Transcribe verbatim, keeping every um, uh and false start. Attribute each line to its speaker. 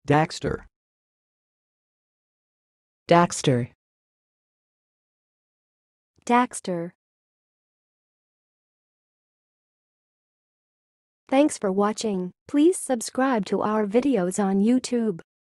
Speaker 1: daxter,
Speaker 2: daxter,
Speaker 3: daxter. Thanks for watching. Please subscribe to our videos on YouTube.